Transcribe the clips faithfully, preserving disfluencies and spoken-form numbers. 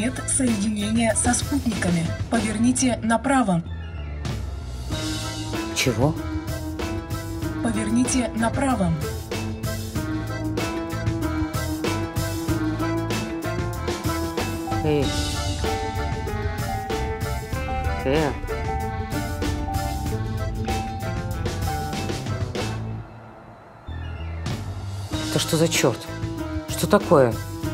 Нет соединения со спутниками. Поверните направо. Чего? Поверните направо. Эй. Э. Это что за черт? Что такое?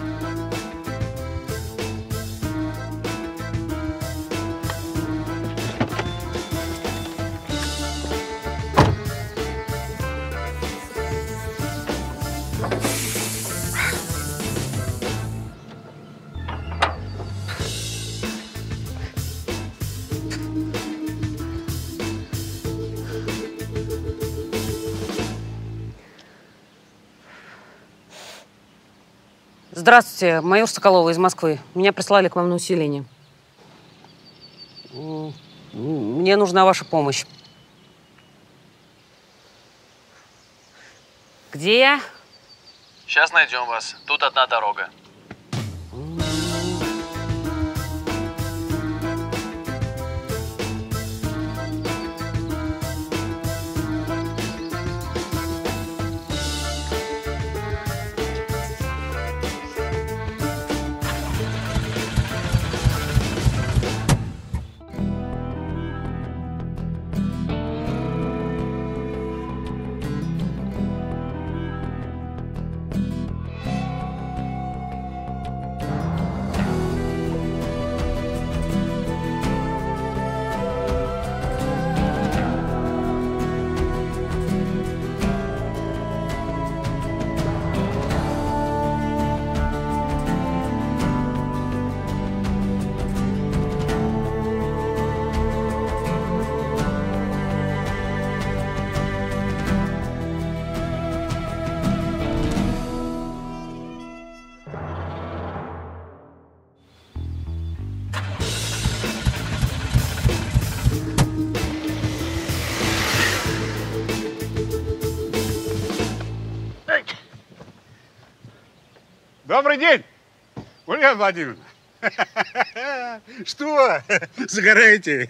Здравствуйте, майор Соколова из Москвы. Меня прислали к вам на усиление. Мне нужна ваша помощь. Где я? Сейчас найдем вас. Тут одна дорога. Добрый день, Ульяна Владимировна. Что, загораете?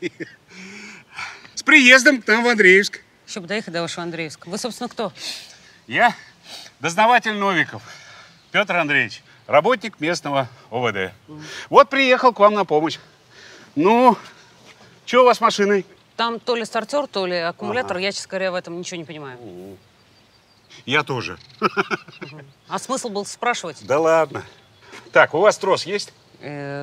С приездом к нам в Андреевск. Еще бы доехать до вашего Андреевска. Вы, собственно, кто? Я дознаватель Новиков Петр Андреевич, работник местного О В Д. Mm. Вот приехал к вам на помощь. Ну, что у вас с машиной? Там то ли стартер, то ли аккумулятор. Ага. Я, честно говоря, в этом ничего не понимаю. Mm. Я тоже. Угу. А смысл был спрашивать? Да ладно. Так, у вас трос есть? Э...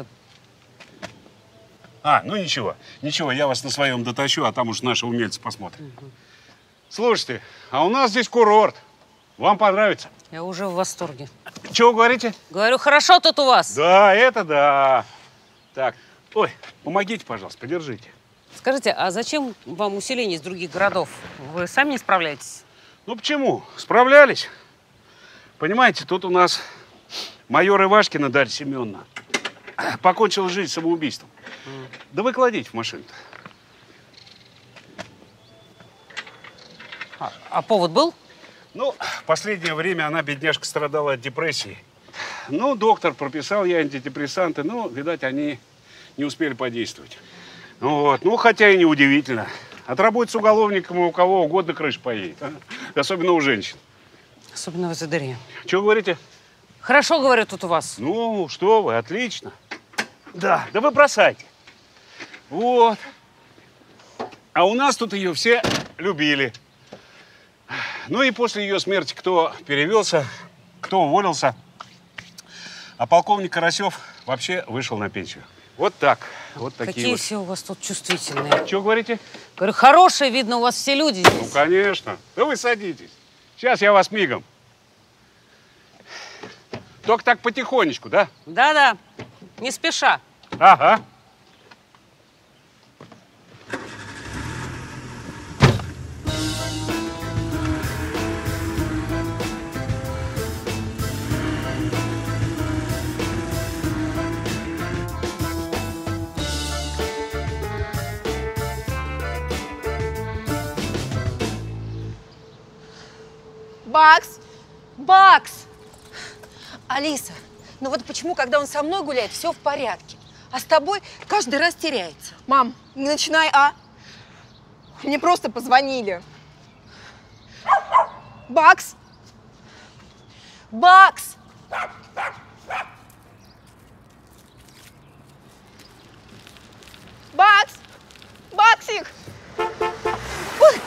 А, ну ничего. Ничего, я вас на своем дотащу, а там уж наши умельцы посмотрят. Угу. Слушайте, а у нас здесь курорт. Вам понравится? Я уже в восторге. Чего говорите? Говорю, хорошо тут у вас. Да, это да. Так, ой, помогите, пожалуйста, подержите. Скажите, а зачем вам усиление из других городов? Вы сами не справляетесь? Ну почему? Справлялись. Понимаете, тут у нас майор Ивашкина Дарья Семеновна покончила жизнь самоубийством. Mm. Да вы кладите в машину-то. А, а повод был? Ну, в последнее время она, бедняжка, страдала от депрессии. Ну, доктор прописал ей антидепрессанты, но, видать, они не успели подействовать. Ну, вот. Ну, хотя и неудивительно. Отработать с уголовником у кого угодно крыша поедет. А? Особенно у женщин. Особенно в ЗДРе. Чего говорите? Хорошо, говорю, тут у вас. Ну, что вы, отлично. Да, да вы бросайте. Вот. А у нас тут ее все любили. Ну и после ее смерти кто перевелся, кто уволился. А полковник Карасев вообще вышел на пенсию. Вот так. Вот такие Какие вот. все у вас тут чувствительные. Чего говорите? Говорю, хорошие, видно, у вас все люди здесь. Ну, конечно. Да вы садитесь. Сейчас я вас мигом. Только так потихонечку, да? Да-да, не спеша. Ага. Бакс! Бакс! Алиса, Но вот почему, когда он со мной гуляет, все в порядке, а с тобой каждый раз теряется? Мам, не начинай, а? Мне просто позвонили. Бакс! Бакс! Бакс! Баксик! Ой.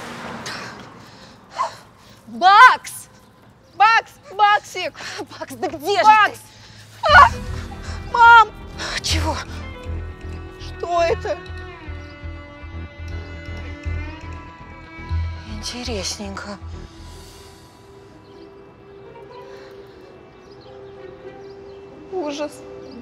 Бакс! Бакс! Баксик! Бакс, да где же Бакс! ты? А! Мам! Чего? Что это? Интересненько. Ужас.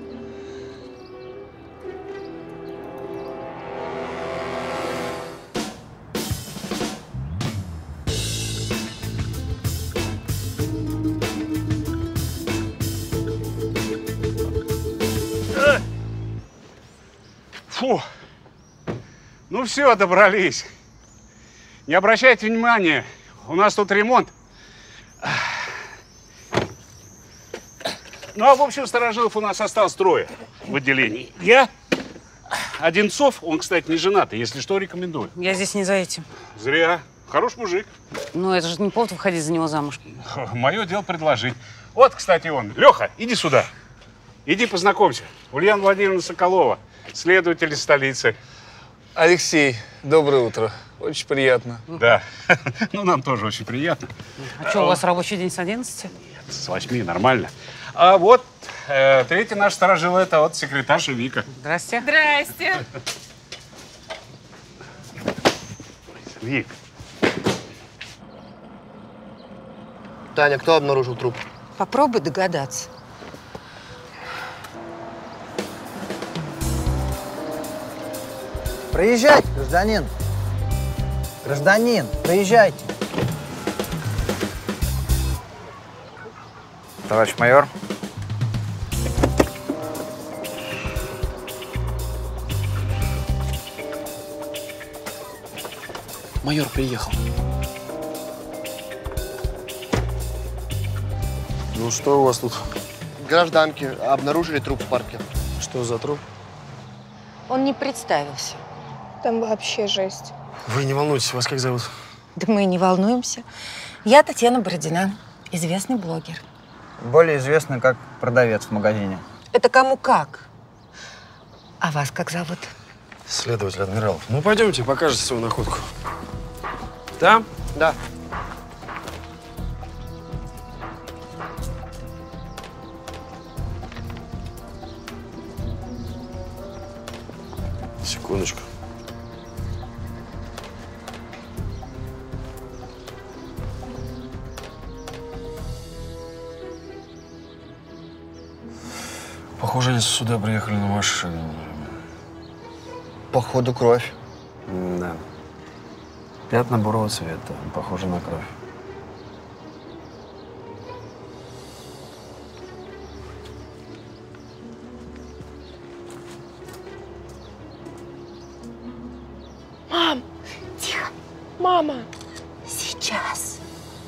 Фу. Ну все, добрались. Не обращайте внимания, у нас тут ремонт. Ну, а в общем, старожилов у нас осталось трое в отделении. Я, Одинцов, он, кстати, не женатый, если что, рекомендую. Я здесь не за этим. Зря. Хорош мужик. Ну, это же не повод выходить за него замуж. Мое дело предложить. Вот, кстати, он. Леха, иди сюда. Иди познакомься. Ульяна Владимировна Соколова, следователь из столицы. Алексей, доброе утро. Очень приятно. Да. Ну, нам тоже очень приятно. А что, у вас рабочий день с одиннадцати? С восьми, нормально. А вот э, третий наш сторожил, это вот секретарша Вика. Здрасте. Здрасте. Вик. Таня, кто обнаружил труп? Попробуй догадаться. Проезжайте, гражданин. Гражданин, проезжайте. Товарищ майор. Майор приехал. Ну что у вас тут? Гражданки обнаружили труп в парке. Что за труп? Он не представился. Там вообще жесть. Вы не волнуйтесь, вас как зовут? Да мы и не волнуемся. Я Татьяна Бородина, известный блогер. Более известный как продавец в магазине. Это кому как. А вас как зовут? Следователь Адмиралов. Ну, пойдемте, покажете свою находку. Да? Да. Секундочку. Похоже, они сюда приехали на машине. Походу, кровь. Да. Пятна бурого цвета. Похоже на кровь. Мам! Тихо! Мама! Сейчас.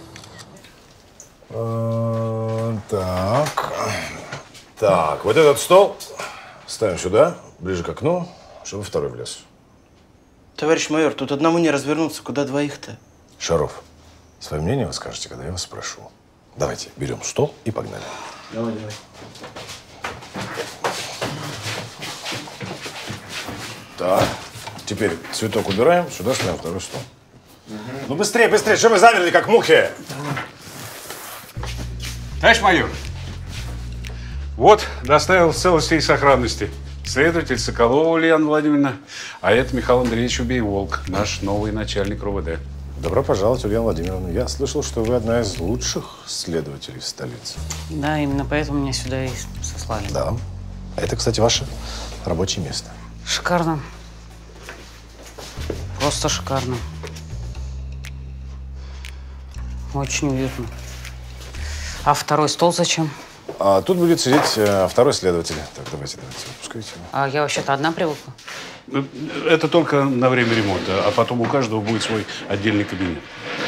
Так. Так, вот этот стол ставим сюда, ближе к окну, чтобы второй влез. Товарищ майор, тут одному не развернуться, куда двоих-то? Шаров, свое мнение вы скажете, когда я вас спрошу. Давайте, берем стол и погнали. Давай, давай. Так, теперь цветок убираем, сюда ставим второй стол. Угу. Ну быстрее, быстрее, что вы замерли, как мухи? Товарищ майор, вот доставил в целости и сохранности следователь Соколова Ульяна Владимировна, а это Михаил Андреевич Убей-Волк, наш новый начальник РОВД. Добро пожаловать, Ульяна Владимировна. Я слышал, что вы одна из лучших следователей в столице. Да, именно поэтому меня сюда и сослали. Да. А это, кстати, ваше рабочее место. Шикарно. Просто шикарно. Очень уютно. А второй стол зачем? А тут будет сидеть э, второй следователь. Так, давайте, давайте, выпускайте. А я вообще-то одна привыкла. Это только на время ремонта, а потом у каждого будет свой отдельный кабинет.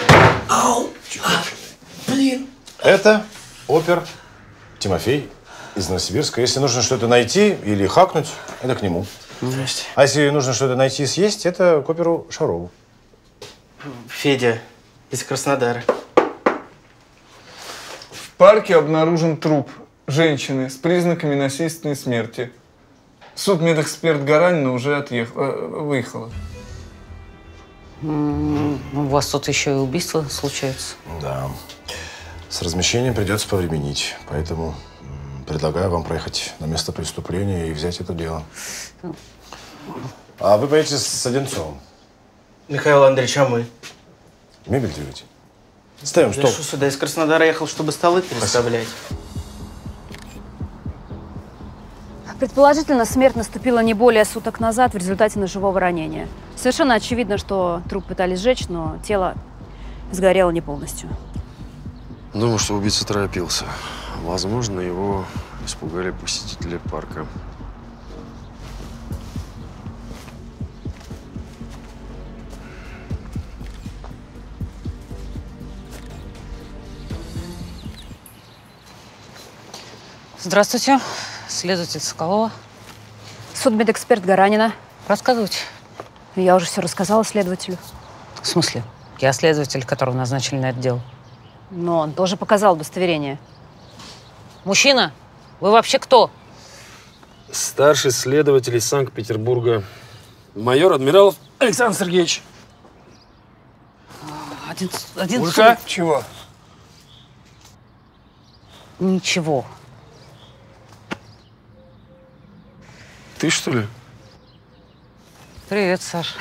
Ау! А, блин! Это опер Тимофей из Новосибирска. Если нужно что-то найти или хакнуть, это к нему. Здрасте. А если нужно что-то найти и съесть, это к оперу Шарову. Федя из Краснодара. В парке обнаружен труп женщины с признаками насильственной смерти. Судмедэксперт Гаранина уже отъехал, э, выехала. М, У вас тут еще и убийство случается. Да. С размещением придется повременить. Поэтому м, предлагаю вам проехать на место преступления и взять это дело. А вы поедете с Одинцовым? Михаил Андреевич, а мы? Мебель делаете? Ставим Я стол. что, сюда из Краснодара ехал, чтобы столы переставлять? Предположительно, смерть наступила не более суток назад в результате ножевого ранения. Совершенно очевидно, что труп пытались сжечь, но тело сгорело не полностью. Думаю, что убийца торопился. Возможно, его испугали посетители парка. Здравствуйте. Следователь Соколова. Судмедэксперт Гаранина. Рассказывайте. Я уже все рассказала следователю. В смысле? Я следователь, которого назначили на это дело. Но он тоже показал удостоверение. Мужчина, вы вообще кто? Старший следователь из Санкт-Петербурга. Майор Адмиралов Александр Сергеевич. Один, один Улька? суд. Чего? Ничего. Ты, что ли? Привет, Саш.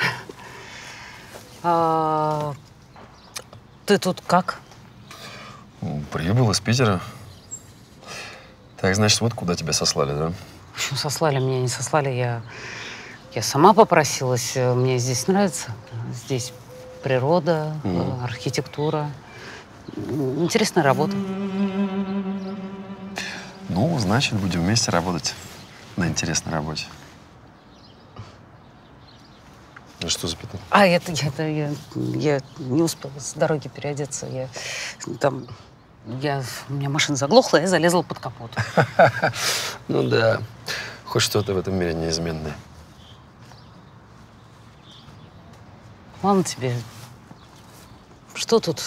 А, ты тут как? Прибыл из Питера. Так, значит, вот куда тебя сослали, да? В общем, сослали меня, не сослали. Я, я сама попросилась. Мне здесь нравится. Здесь природа, Mm. архитектура. Интересная работа. Ну, значит, будем вместе работать на интересной работе. А что за пятно? А, это, это я, я не успела с дороги переодеться. Я там, я, у меня машина заглохла, я залезла под капот. Ну да, хоть что-то в этом мире неизменное. Ладно тебе. Что тут?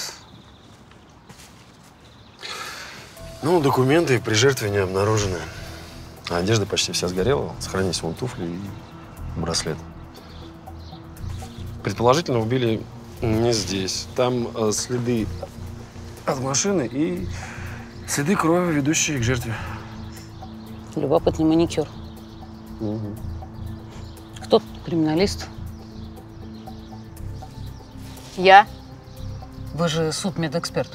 Ну, документы при жертве не обнаружены. А одежда почти вся сгорела. Сохранились вон туфли и браслет. Предположительно, убили не здесь. Там э, следы от машины и следы крови, ведущие к жертве. Любопытный маникюр. Угу. Кто тут криминалист? Я. Вы же судмедэксперт.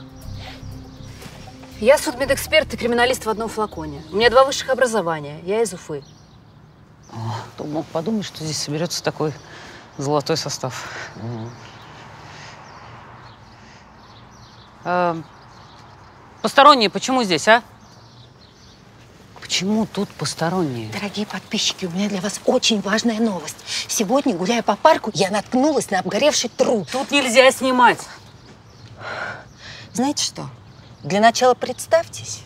Я судмедэксперт и криминалист в одном флаконе. У меня два высших образования. Я из Уфы. О, кто мог подумать, что здесь соберется такой золотой состав. Угу. А, посторонние почему здесь, а? Почему тут посторонние? Дорогие подписчики, у меня для вас очень важная новость. Сегодня, гуляя по парку, я наткнулась на обгоревший труп. Тут нельзя снимать. Знаете что? Для начала представьтесь.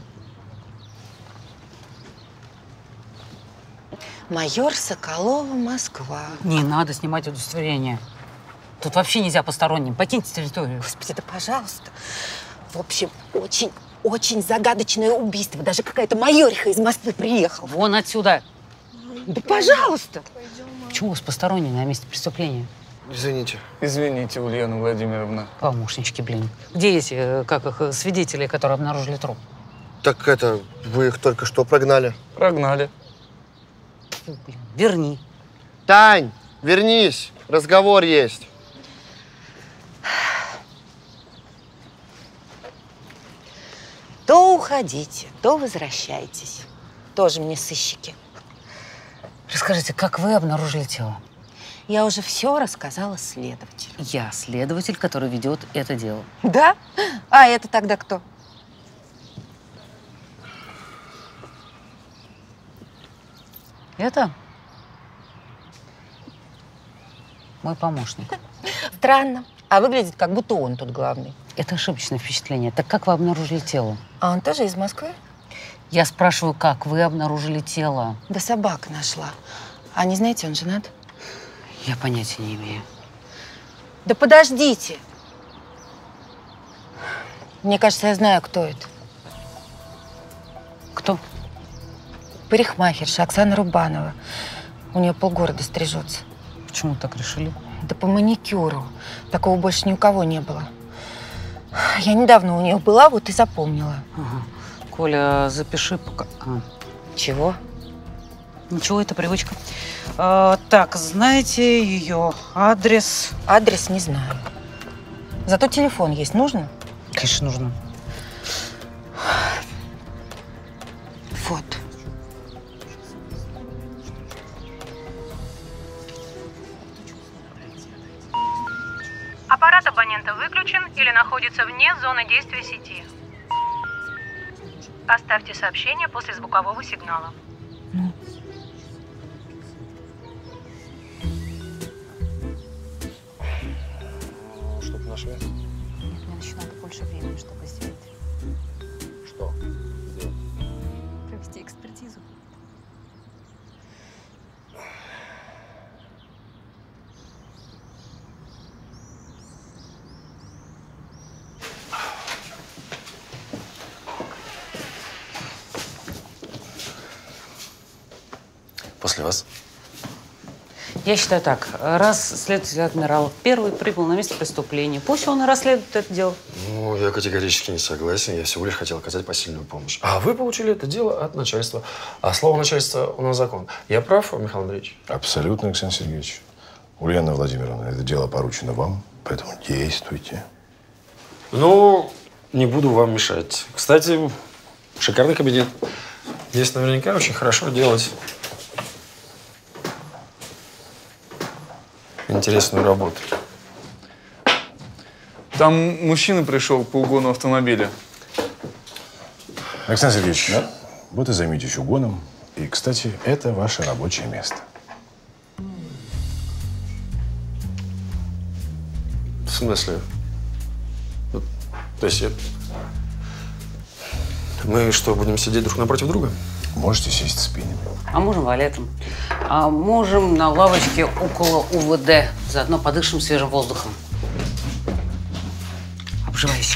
Майор Соколова, Москва. Не надо снимать удостоверение. Тут вообще нельзя посторонним. Покиньте территорию. Господи, да пожалуйста. В общем, очень, очень загадочное убийство. Даже какая-то майориха из Москвы приехала. Вон отсюда. Да пожалуйста. Почему у вас посторонние на месте преступления? Извините. Извините, Ульяна Владимировна. Помощнички, блин. Где эти, э, как их, э, свидетели, которые обнаружили труп? Так это, вы их только что прогнали. Прогнали. Фу, блин, верни. Тань, вернись, разговор есть. То уходите, то возвращайтесь. Тоже мне сыщики. Расскажите, как вы обнаружили тело? Я уже все рассказала следователю. Я следователь, который ведет это дело. Да? А это тогда кто? Это мой помощник. Странно. А выглядит, как будто он тут главный. Это ошибочное впечатление. Так как вы обнаружили тело? А он тоже из Москвы? Я спрашиваю, как вы обнаружили тело? Да собака нашла. А не знаете, он женат? Я понятия не имею. Да подождите. Мне кажется, я знаю, кто это. Кто? Парикмахерша Оксана Рубанова. У нее полгорода стрижется. Почему так решили? Да по маникюру. Такого больше ни у кого не было. Я недавно у нее была, вот и запомнила. Ага. Коля, запиши пока. А. Чего? Ничего, это привычка. А, так, знаете ее адрес? Адрес не знаю. Зато телефон есть. Нужно? Конечно, нужно. Вот. Аппарат абонента выключен или находится вне зоны действия сети. Оставьте сообщение после звукового сигнала. Ну. Что-то нашли? Нет, мне еще надо больше времени, чтобы сделать. Что? Сделать? Провести экспертизу. После вас. Я считаю так. Раз следователь адмирал первый прибыл на место преступления, пусть он и расследует это дело. Ну, я категорически не согласен. Я всего лишь хотел оказать посильную помощь. А вы получили это дело от начальства. А слово начальства у нас закон. Я прав, Михаил Андреевич? Абсолютно, Александр Сергеевич. Ульяна Владимировна, это дело поручено вам, поэтому действуйте. Ну, не буду вам мешать. Кстати, шикарный кабинет. Здесь наверняка очень хорошо делать интересную работу. Там мужчина пришел по угону автомобиля. Александр Сергеевич, да? Вот и займитесь угоном. И, кстати, это ваше рабочее место. В смысле? Вот, то есть я... Мы что, будем сидеть друг напротив друга? Можете сесть спинами. А можем валетом. А можем на лавочке около УВД. Заодно подышим свежим воздухом. Обживайся.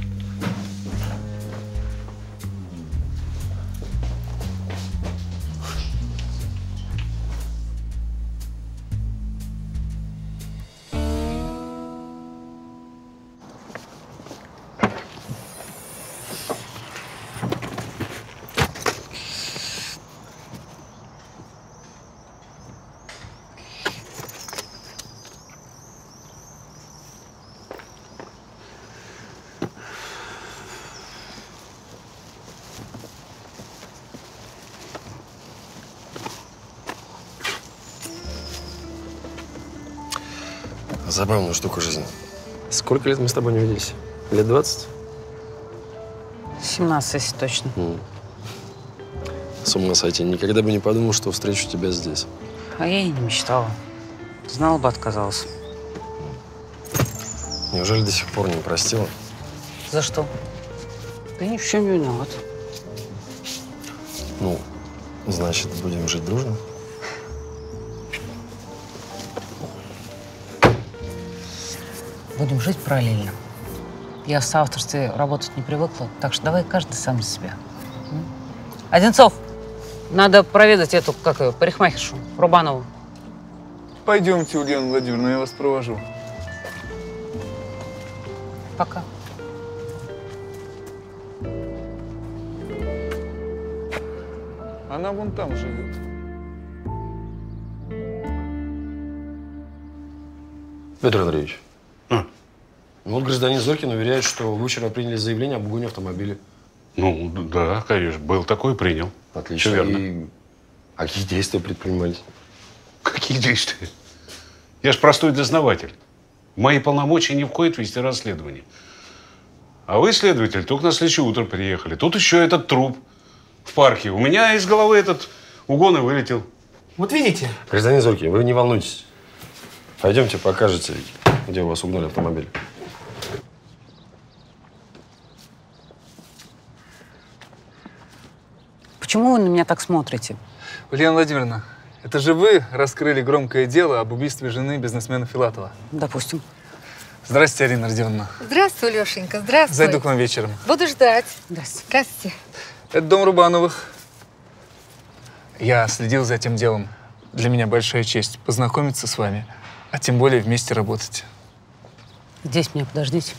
Забавная штука жизнь. Сколько лет мы с тобой не виделись? Лет двадцать? семнадцать, если точно. Mm. С ума сойти. Никогда бы не подумал, что встречу тебя здесь. А я и не мечтала. Знала бы, отказалась. Неужели до сих пор не простила? За что? Ты ни в чем не виноват. Ну, значит, будем жить дружно? Будем жить параллельно. Я в соавторстве работать не привыкла, так что давай каждый сам за себя. М? Одинцов, надо проведать эту, как ее, парикмахершу, Рубанову. Пойдемте, Ульяна Владимировна, я вас провожу. Пока. Она вон там живет. Петр Андреевич. А? Вот гражданин Зорькин уверяет, что вы вчера приняли заявление об угоне автомобиля. Ну, да, конечно. Был такой, принял. Отлично. Все верно. И а какие действия предпринимались? Какие действия? Я же простой дознаватель. Мои полномочия не входят в вести расследование. А вы, следователь, только на следующее утро приехали. Тут еще этот труп в парке. У меня из головы этот угон и вылетел. Вот видите? Гражданин Зорькин, вы не волнуйтесь. Пойдемте, покажете, где у вас угнали автомобиль. почему вы на меня так смотрите? Ульяна Владимировна, это же вы раскрыли громкое дело об убийстве жены бизнесмена Филатова. Допустим. Здравствуйте, Арина Родионовна. Здравствуй, Лешенька, здравствуй. Зайду к вам вечером. Буду ждать. Здравствуйте. Здравствуйте. Это дом Рубановых. Я следил за этим делом. Для меня большая честь познакомиться с вами, а тем более вместе работать. Здесь меня подождите.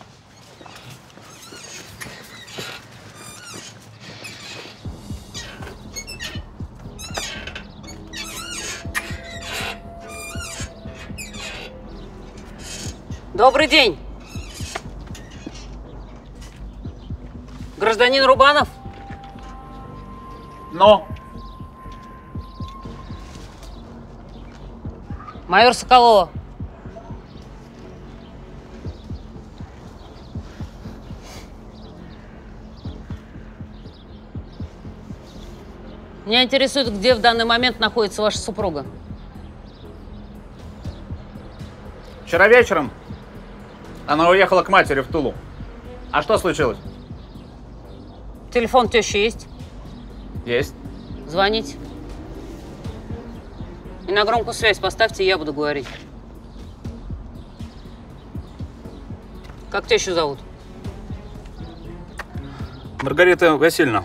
Добрый день. Гражданин Рубанов? Но. Майор Соколова. Меня интересует, где в данный момент находится ваша супруга. Вчера вечером она уехала к матери в Тулу. А что случилось? Телефон тещи есть? Есть. Звоните. И на громкую связь поставьте, я буду говорить. Как тещу зовут? Маргарита Васильевна.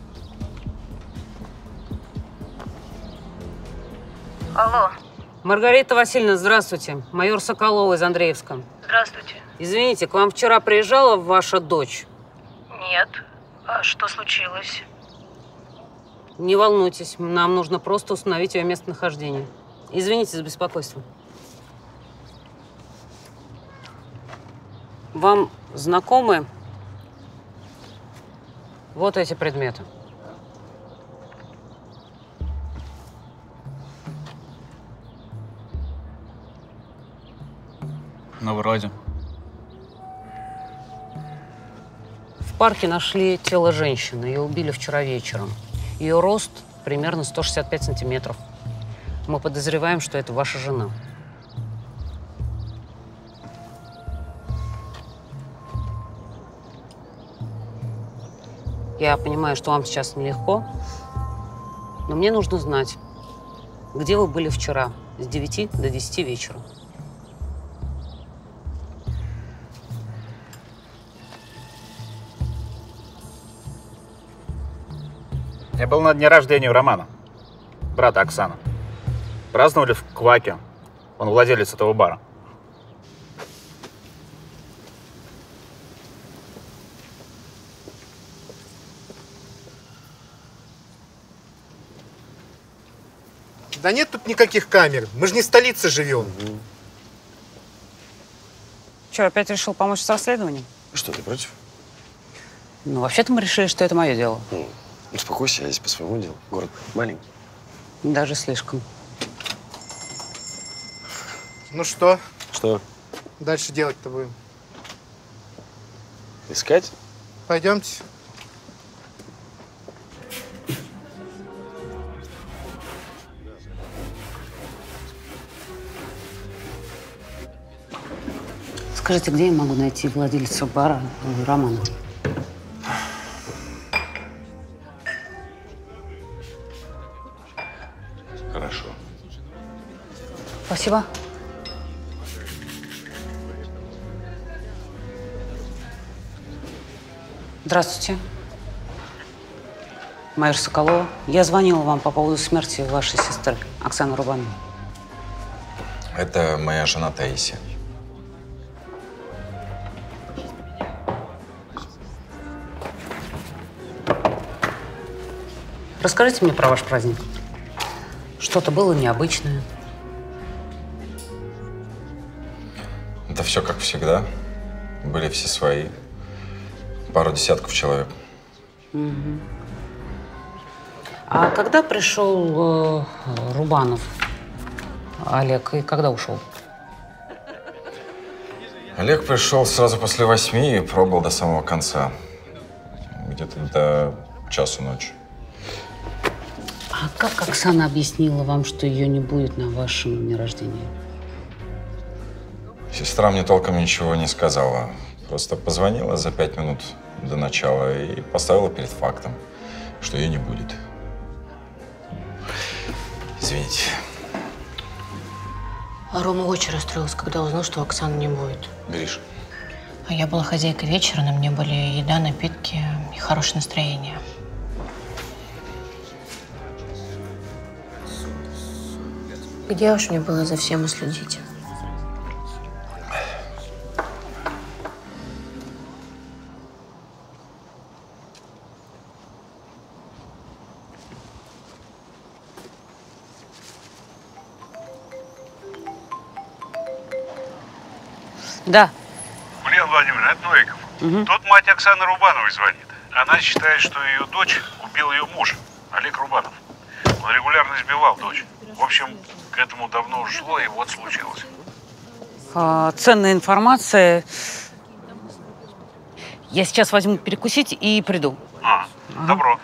Алло. Маргарита Васильевна, здравствуйте. Майор Соколова из Андреевска. Здравствуйте. Извините, к вам вчера приезжала ваша дочь? Нет. А что случилось? Не волнуйтесь, нам нужно просто установить ее местонахождение. Извините за беспокойство. Вам знакомы вот эти предметы? Ну, вроде. В парке нашли тело женщины. Ее убили вчера вечером. Ее рост примерно сто шестьдесят пять сантиметров. Мы подозреваем, что это ваша жена. Я понимаю, что вам сейчас нелегко, но мне нужно знать, где вы были вчера с девяти до десяти вечера. Я был на дне рождения у Романа, брата Оксаны. Праздновали в Кваке. Он владелец этого бара. Да нет тут никаких камер. Мы же не в столице живем. Че, опять решил помочь с расследованием? Что, ты против? Ну, вообще-то мы решили, что это мое дело. Ну, успокойся, я здесь по своему делу. Город маленький. Даже слишком. Ну что? Что? Дальше делать-то будем? Искать? Пойдемте. Скажите, где я могу найти владельца бара Романа? Хорошо. Спасибо. Здравствуйте. Майор Соколова. Я звонила вам по поводу смерти вашей сестры, Оксаны Рубановой. Это моя жена Таисия. Расскажите мне про ваш праздник. Что-то было необычное. Это все как всегда. Были все свои. Пару десятков человек. Угу. А когда пришел э, Рубанов, Олег, и когда ушел? Олег пришел сразу после восьми и пробыл до самого конца. Где-то до часу ночи. А как Оксана объяснила вам, что ее не будет на вашем дне рождения? Сестра мне толком ничего не сказала. Просто позвонила за пять минут до начала и поставила перед фактом, что ее не будет. Извините. А Рома очень расстроился, когда узнал, что Оксаны не будет. Гриш. А я была хозяйкой вечера, на мне были еда, напитки и хорошее настроение. Где уж мне было за всем уследить? Да. Ульяна Владимировна, это Новиков. Угу. Тут мать Оксаны Рубановой звонит. Она считает, что ее дочь убил ее муж, Олег Рубанов. Он регулярно избивал дочь. В общем, к этому давно уже шло, и вот случилось. А, ценная информация. Я сейчас возьму перекусить и приду. А, ага. Добро.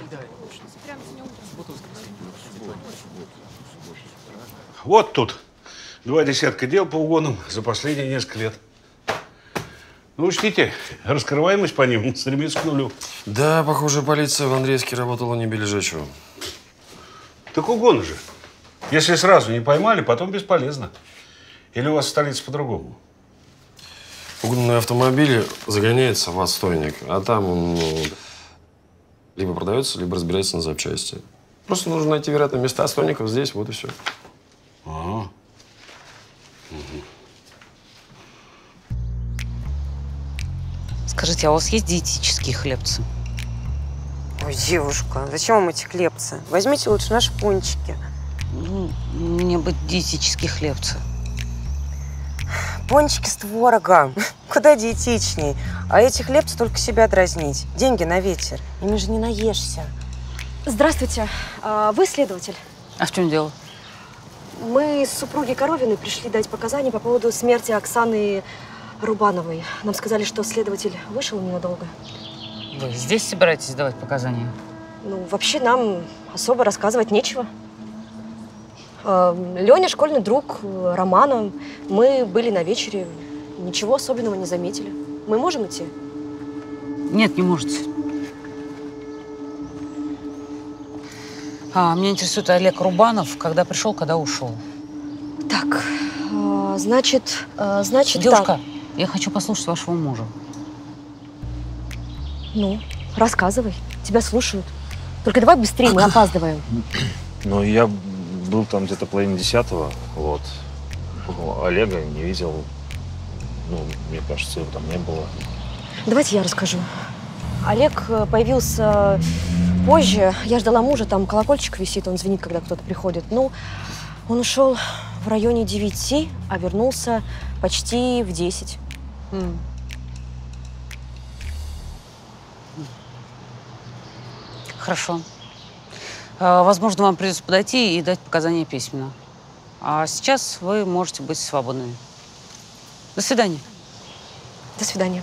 Вот тут два десятка дел по угонам за последние несколько лет. Ну, учтите, раскрываемость по ним стремится к нулю. Да, похоже, полиция в Андреевске работала не бережечего. Так угоны же. Если сразу не поймали, потом бесполезно. Или у вас в столице по-другому? Угнанные автомобили загоняются в отстойник, а там он ну, либо продается, либо разбирается на запчасти. Просто нужно найти вероятные места отстойников здесь, вот и все. Ага. Угу. Скажите, а у вас есть диетические хлебцы? Ой, девушка, зачем вам эти хлебцы? Возьмите лучше наши пончики. Ну, мне бы диетические хлебцы. Пончики с творогом. Куда диетичней. А эти хлебцы только себя дразнить. Деньги на ветер. Ими же не наешься. Здравствуйте. А вы следователь? А в чем дело? Мы с супругой Коровиной пришли дать показания по поводу смерти Оксаны Рубановой. Нам сказали, что следователь вышел ненадолго. Вы здесь собираетесь давать показания? Ну, вообще нам особо рассказывать нечего. Леня – школьный друг Романа. Мы были на вечере. Ничего особенного не заметили. Мы можем идти? Нет, не можете. А, меня интересует Олег Рубанов, когда пришел, когда ушел. Так, значит, значит Девушка, так. я хочу послушать вашего мужа. Ну, рассказывай. Тебя слушают. Только давай быстрее, мы опаздываем. Ну, я был там где-то половине десятого, вот. Олега не видел. Ну, мне кажется, его там не было. Давайте я расскажу. Олег появился позже. Я ждала мужа, там колокольчик висит, он звенит, когда кто-то приходит. Ну, он ушел в районе девяти, а вернулся почти в десять. Mm. Хорошо. Возможно, вам придется подойти и дать показания письменно. А сейчас вы можете быть свободными. До свидания. До свидания.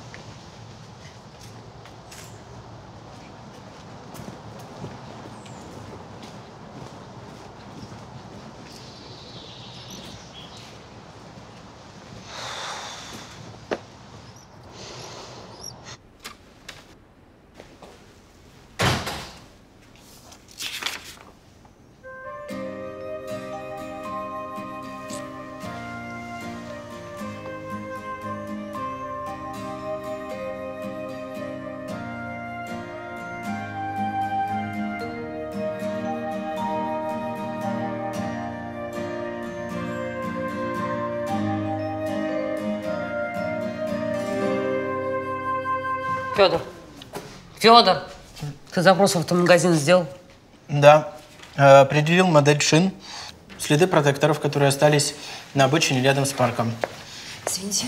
Федор, Федор, ты запрос в автомагазин сделал? Да. Э, определил модель шин, следы протекторов, которые остались на обочине рядом с парком. Извините.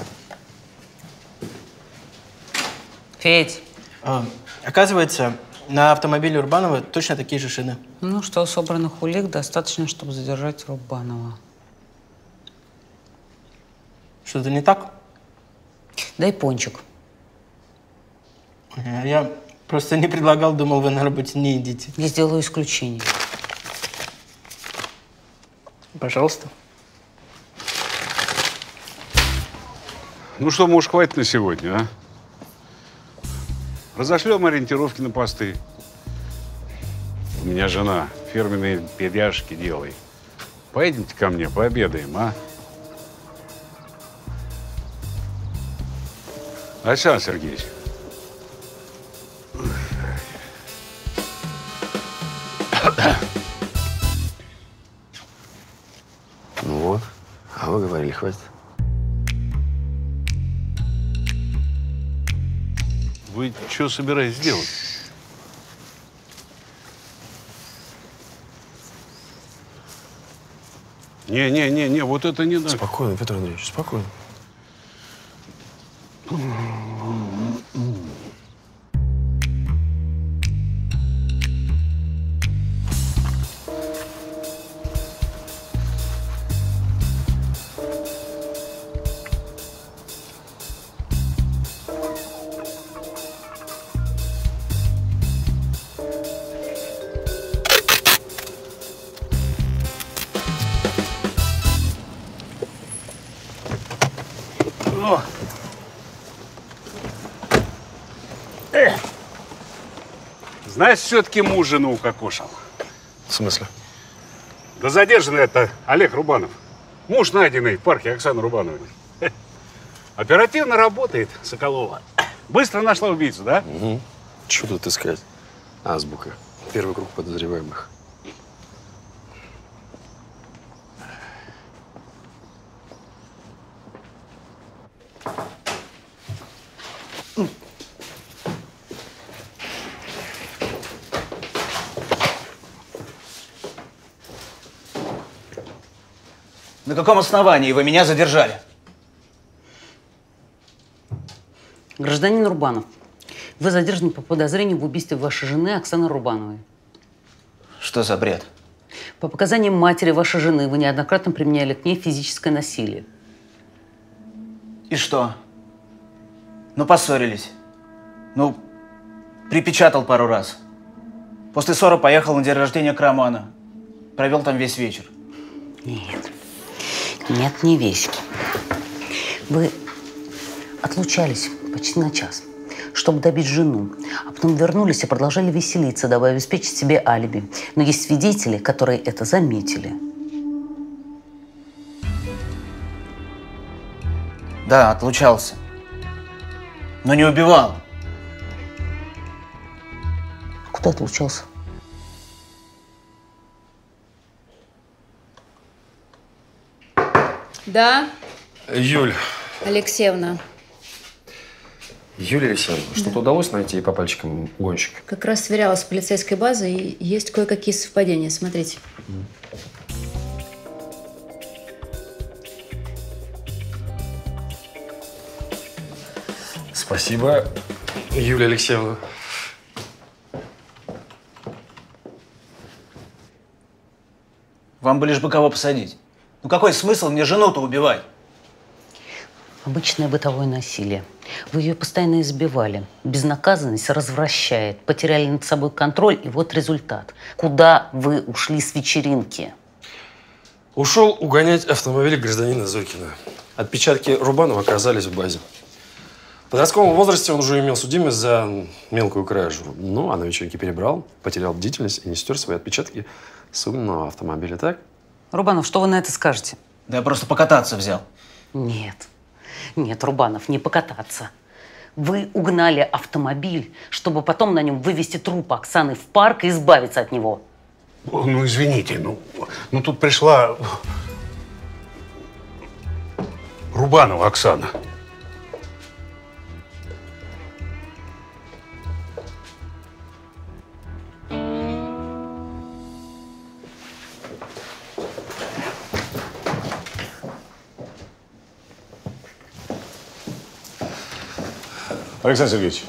Федь. Э, оказывается, на автомобиле Рубанова точно такие же шины. Ну что, собранных улик достаточно, чтобы задержать Рубанова. Что-то не так? Дай пончик. Я просто не предлагал, думал, вы на работе не едите. Я сделаю исключение. Пожалуйста. Ну что, может, хватит на сегодня, а? Разошлем ориентировки на посты. меня жена. Фирменные педяшки делает. Поедемте ко мне, пообедаем, а? Александр Сергеевич. Ну вот, а вы говорили, хватит. Вы что собираетесь делать? Не-не-не-не, вот это не надо. Спокойно, Петр Андреевич, спокойно. О! Эх! Знаешь, все-таки муж жену укокошил. В смысле? Да задержанный это Олег Рубанов. Муж, найденный в парке Оксаны Рубановой. Оперативно работает Соколова. Быстро нашла убийцу, да? Угу. Что тут искать? Азбука. Первый круг подозреваемых. На каком основании вы меня задержали? Гражданин Рубанов, вы задержаны по подозрению в убийстве вашей жены Оксаны Рубановой. Что за бред? По показаниям матери вашей жены, вы неоднократно применяли к ней физическое насилие. И что? Ну, поссорились. Ну, припечатал пару раз. После ссоры поехал на день рождения к Роману. Провел там весь вечер. Нет. Нет, не весь. Вы отлучались почти на час, чтобы добить жену, а потом вернулись и продолжали веселиться, дабы обеспечить себе алиби. Но есть свидетели, которые это заметили. Да, отлучался. Но не убивал. Куда отлучался? Да, Юль. Алексеевна, Юлия Алексеевна, что-то удалось найти по пальчикам гонщика? как раз сверялась с полицейской базой, и есть кое-какие совпадения. Смотрите. Спасибо, Юлия Алексеевна. Вам бы лишь бы кого посадить. Ну какой смысл мне жену-то убивать? Обычное бытовое насилие. Вы ее постоянно избивали. Безнаказанность развращает. Потеряли над собой контроль, и вот результат. Куда вы ушли с вечеринки? Ушел угонять автомобиль гражданина Зойкина. Отпечатки Рубанова оказались в базе. В подростковом возрасте он уже имел судимость за мелкую кражу. Ну, а на вечеринке перебрал, потерял бдительность и не стер свои отпечатки с угнанного автомобиля, так? Рубанов, что вы на это скажете? Да я просто покататься взял. Нет. Нет, Рубанов, не покататься. Вы угнали автомобиль, чтобы потом на нем вывести труп Оксаны в парк и избавиться от него. О, ну, извините, ну, ну тут пришла Рубанова Оксана. Александр Сергеевич.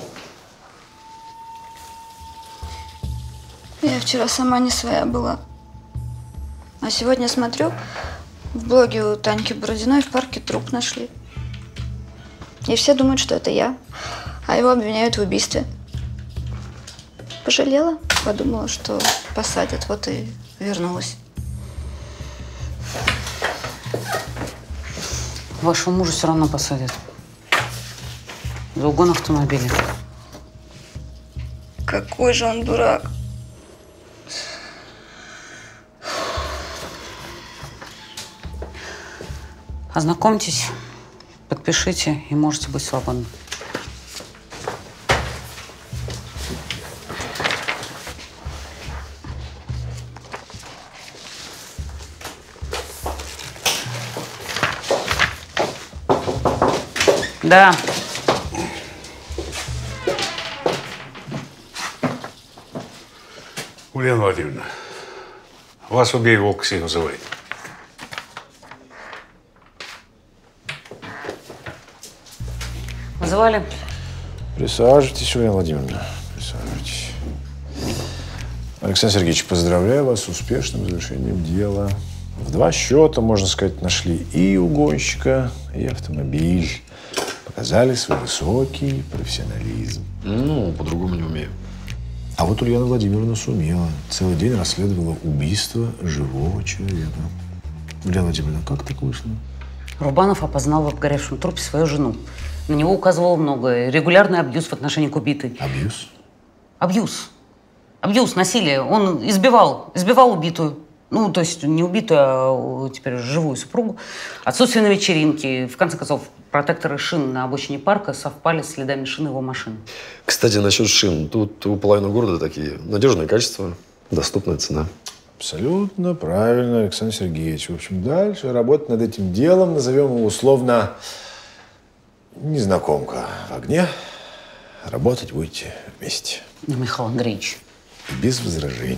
Я вчера сама не своя была. А сегодня смотрю, в блоге у Таньки Бородиной в парке труп нашли. И все думают, что это я, а его обвиняют в убийстве. Пожалела, подумала, что посадят, вот и вернулась. Вашего мужа все равно посадят. За угон автомобиля. Какой же он дурак. Ознакомьтесь, подпишите и можете быть свободны. Да. Ульяна Владимировна, вас убей, волк сей вызывает. Вызывали? Присаживайтесь, Ульяна Владимировна, присаживайтесь. Александр Сергеевич, поздравляю вас с успешным завершением дела. В два счета, можно сказать, нашли и угонщика, и автомобиль. Показали свой высокий профессионализм. Ну, по-другому не умею. А вот Ульяна Владимировна сумела. Целый день расследовала убийство живого человека. Ульяна Владимировна, как так вышло? Рубанов опознал в обгоревшем трупе свою жену. На него указывало многое. Регулярный абьюз в отношении к убитой. Абьюз? Абьюз. Абьюз, насилие. Он избивал, избивал убитую. Ну, то есть не убитую, а теперь живую супругу. Отсутствие на вечеринке. В конце концов, протекторы шин на обочине парка совпали с следами шин его машины. Кстати, насчет шин. Тут у половины города такие. Надежное качество, доступная цена. Абсолютно правильно, Александр Сергеевич. В общем, дальше работать над этим делом, назовем его условно незнакомка в огне. Работать будете вместе. Ну, Михаил Андреевич. Без возражений.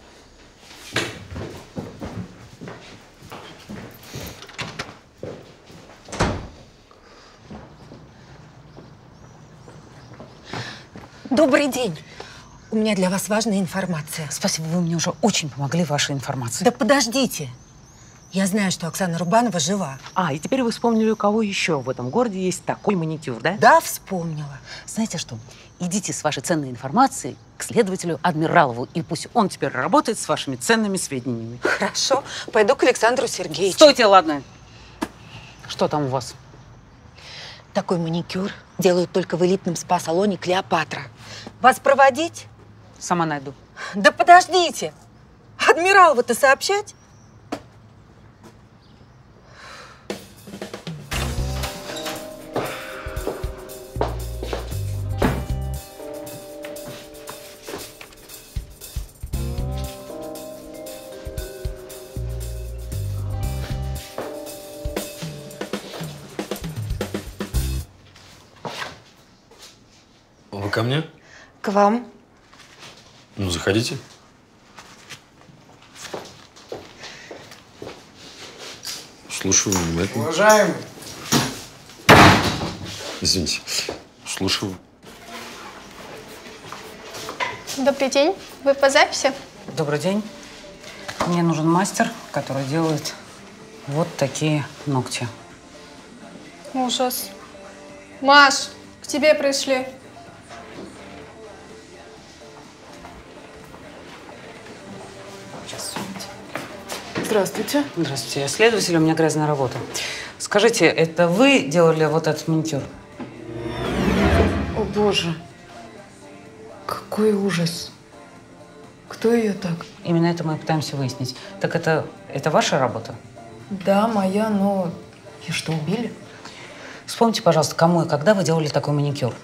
Добрый день. У меня для вас важная информация. Спасибо, вы мне уже очень помогли вашей информацией. Да подождите. Я знаю, что Оксана Рубанова жива. А, и теперь вы вспомнили, у кого еще в этом городе есть такой маникюр, да? Да, вспомнила. Знаете что? Идите с вашей ценной информацией к следователю Адмиралову, и пусть он теперь работает с вашими ценными сведениями. Хорошо. Пойду к Александру Сергеевичу. Стойте, ладно. Что там у вас? Такой маникюр делают только в элитном спа-салоне «Клеопатра». Вас проводить? Сама найду. Да подождите. Адмиралову-то сообщать? Вы ко мне? К вам. Ну, заходите. Слушаю внимательно. Уважаемый. Извините. Слушаю. Добрый день. Вы по записи? Добрый день. Мне нужен мастер, который делает вот такие ногти. Ужас. Маш, к тебе пришли. Здравствуйте. Здравствуйте. Я следователь, у меня грязная работа. Скажите, это вы делали вот этот маникюр? О, Боже. Какой ужас. Кто ее так? Именно это мы пытаемся выяснить. Так это, это ваша работа? Да, моя, но... Ее что, убили? Вспомните, пожалуйста, кому и когда вы делали такой маникюр?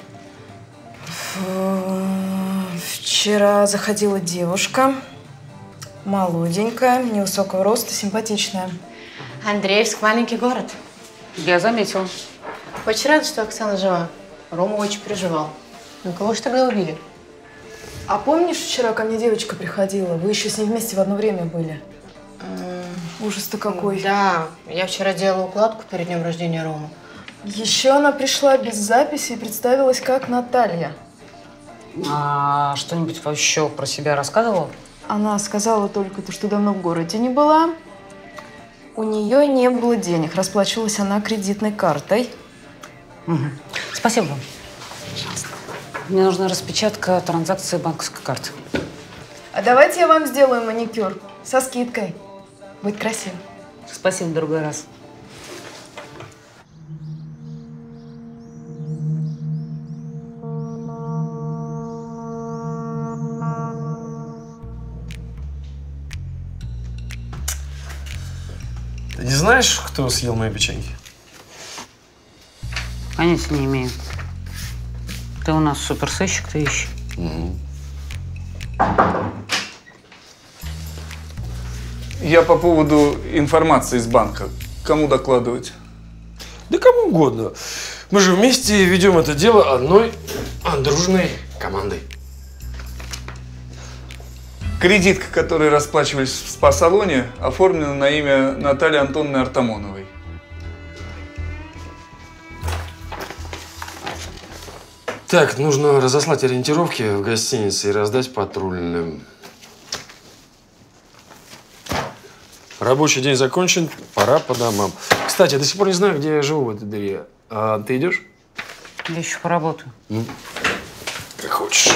Вчера заходила девушка. Молоденькая, невысокого роста, симпатичная. Андреевск – маленький город. Я заметила. Очень рада, что Оксана жива. Рома очень переживал. Ну, кого же тогда убили? А помнишь, вчера ко мне девочка приходила? Вы еще с ней вместе в одно время были. Ужас-то какой. Да, я вчера делала укладку перед днем рождения Ромы. Еще она пришла без записи и представилась как Наталья. А что-нибудь еще про себя рассказывала? Она сказала только то, что давно в городе не была. У нее не было денег. Расплачивалась она кредитной картой. Угу. Спасибо вам. Мне нужна распечатка транзакции банковской карты. А давайте я вам сделаю маникюр со скидкой. Будет красиво. Спасибо, в другой раз. Не знаешь, кто съел мои печеньки? Понятия не имею. Ты у нас суперсыщик, ты ищешь. Угу. Я по поводу информации из банка. Кому докладывать? Да кому угодно. Мы же вместе ведем это дело одной дружной командой. Кредитка, которой расплачивались в спа-салоне, оформлена на имя Натальи Антоновны Артамоновой. Так, нужно разослать ориентировки в гостинице и раздать патрульным. Рабочий день закончен, пора по домам. Кстати, я до сих пор не знаю, где я живу в этой дыре. А ты идешь? Я еще поработаю. Ну, как хочешь.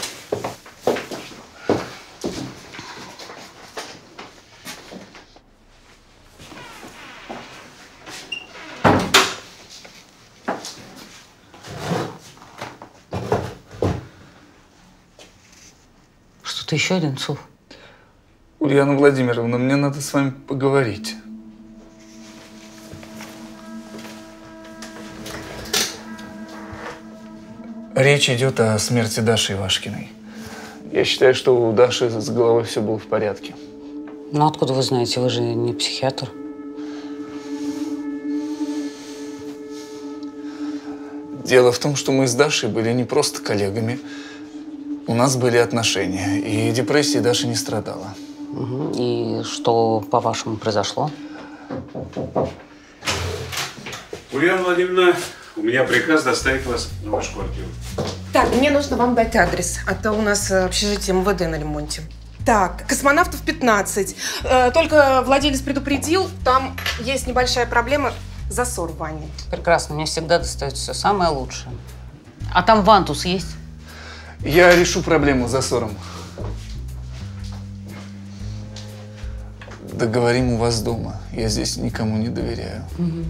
Что-то еще один цуф. Ульяна Владимировна, мне надо с вами поговорить. Речь идет о смерти Даши Ивашкиной. Я считаю, что у Даши с головой все было в порядке. Ну, откуда вы знаете? Вы же не психиатр. Дело в том, что мы с Дашей были не просто коллегами. У нас были отношения, и депрессией Даша не страдала. Угу. И что, по-вашему, произошло? Ульяна Владимировна, у меня приказ доставить вас на вашу квартиру. Так, мне нужно вам дать адрес, а то у нас общежитие эм вэ дэ на ремонте. Так, космонавтов пятнадцать. Э, только владелец предупредил, там есть небольшая проблема, засор в ванне. Прекрасно, мне всегда достается все самое лучшее. А там вантус есть? Я решу проблему с засором. Договорим у вас дома. Я здесь никому не доверяю. Угу.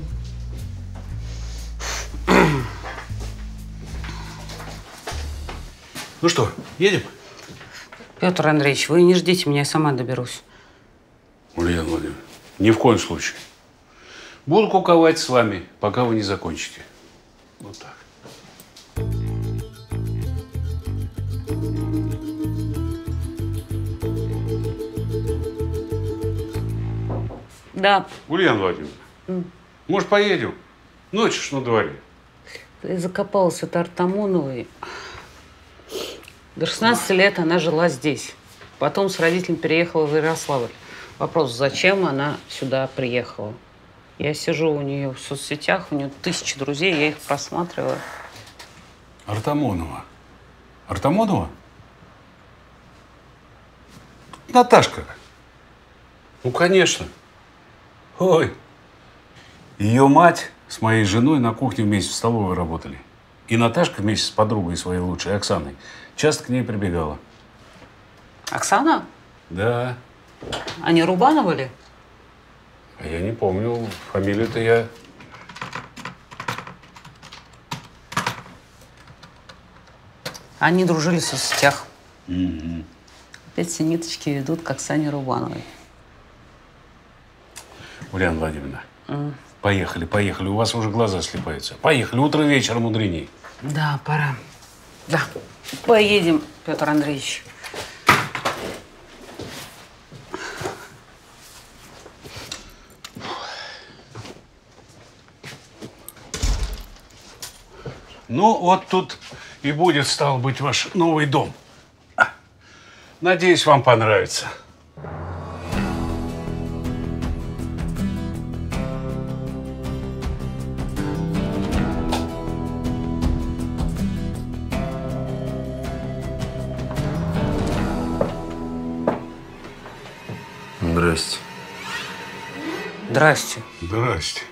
Ну что, едем? Петр Андреевич, вы не ждите меня, я сама доберусь. Ульяна Владимировна, ни в коем случае. Буду куковать с вами, пока вы не закончите. Вот так. Да. Ульяна Владимировна, mm. может, поедем? Ночь уж на дворе. Ты закопалась от Артамоновой. До шестнадцати лет она жила здесь. Потом с родителями переехала в Ярославль. Вопрос, зачем она сюда приехала? Я сижу у нее в соцсетях, у нее тысячи друзей, я их просматриваю. Артамонова. Артамонова? Наташка. Ну, конечно. Ой. Ее мать с моей женой на кухне вместе в столовой работали. И Наташка вместе с подругой своей лучшей, Оксаной, часто к ней прибегала. Оксана? Да. Они Рубановы ли? А я не помню. Фамилию-то я… Они дружили в соцсетях. Mm-hmm. Опять все ниточки ведут к Оксане Рубановой. Ульяна Владимировна, Mm. поехали, поехали. У вас уже глаза слипаются. Поехали. Утро вечера мудреней. Да, пора. Да. Поедем, Петр Андреевич. Ну, вот тут и будет, стал быть, ваш новый дом. Надеюсь, вам понравится. Здрасте. Здрасте. Здрасте.